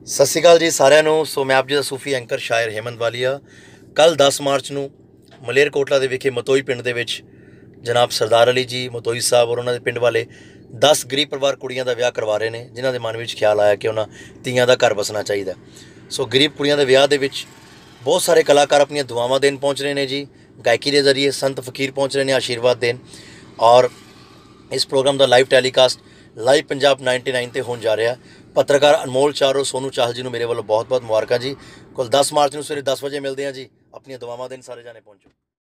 ਸਤਿ ਸ਼੍ਰੀ ਅਕਾਲ ਜੀ ਸਾਰਿਆਂ ਨੂੰ। ਸੋ ਮੈਂ ਆਪ ਜੀ ਦਾ ਸੂਫੀ ਐਂਕਰ ਸ਼ਾਇਰ ਹੇਮੰਤ ਵਾਲੀਆ। ਕੱਲ੍ਹ 10 ਮਾਰਚ ਨੂੰ ਮਲੇਰਕੋਟਲਾ ਦੇ ਵਿਖੇ ਮਤੋਈ ਪਿੰਡ ਦੇ ਵਿੱਚ ਜਨਾਬ ਸਰਦਾਰ ਅਲੀ ਜੀ ਮਤੋਈ ਸਾਹਿਬ ਔਰ ਉਹਨਾਂ ਦੇ ਪਿੰਡ ਵਾਲੇ 10 ਗਰੀਬ ਪਰਿਵਾਰ ਕੁੜੀਆਂ ਦਾ ਵਿਆਹ ਕਰਵਾ ਰਹੇ ਨੇ, ਜਿਨ੍ਹਾਂ ਦੇ ਮਨ ਵਿੱਚ ਖਿਆਲ ਆਇਆ ਕਿ ਉਹਨਾਂ ਧੀਆਂ ਦਾ ਘਰ ਵਸਣਾ ਚਾਹੀਦਾ। ਸੋ ਗਰੀਬ ਕੁੜੀਆਂ ਦੇ ਵਿਆਹ ਦੇ ਵਿੱਚ ਬਹੁਤ ਸਾਰੇ ਕਲਾਕਾਰ ਆਪਣੀਆਂ ਦੁਆਵਾਂ ਦੇਣ ਪਹੁੰਚ ਰਹੇ ਨੇ ਜੀ। ਗਾਇਕੀ ਦੇ ਜ਼ਰੀਏ ਸੰਤ ਫਕੀਰ ਪਹੁੰਚ ਰਹੇ ਨੇ ਆਸ਼ੀਰਵਾਦ ਦੇਣ। ਔਰ ਇਸ ਪ੍ਰੋਗਰਾਮ ਦਾ ਲਾਈਵ ਟੈਲੀਕਾਸਟ ਲਾਈਵ ਪੰਜਾਬ 99 ਤੇ ਹੋਣ ਜਾ ਰਿਹਾ। ਪੱਤਰਕਾਰ ਅਨਮੋਲ ਚਾਰੋ ਸੋਨੂ ਚਾਹਲ ਜੀ ਨੂੰ ਮੇਰੇ ਵੱਲੋਂ ਬਹੁਤ ਬਹੁਤ ਮੁਬਾਰਕਾਂ ਜੀ। ਕੱਲ੍ਹ 10 ਮਾਰਚ ਨੂੰ ਸਵੇਰੇ 10 ਵਜੇ ਮਿਲਦੇ ਹਾਂ ਜੀ। ਆਪਣੀਆਂ ਦੁਆਵਾਂ ਦੇਣ ਸਾਰੇ ਜਾਣੇ ਪਹੁੰਚੋ।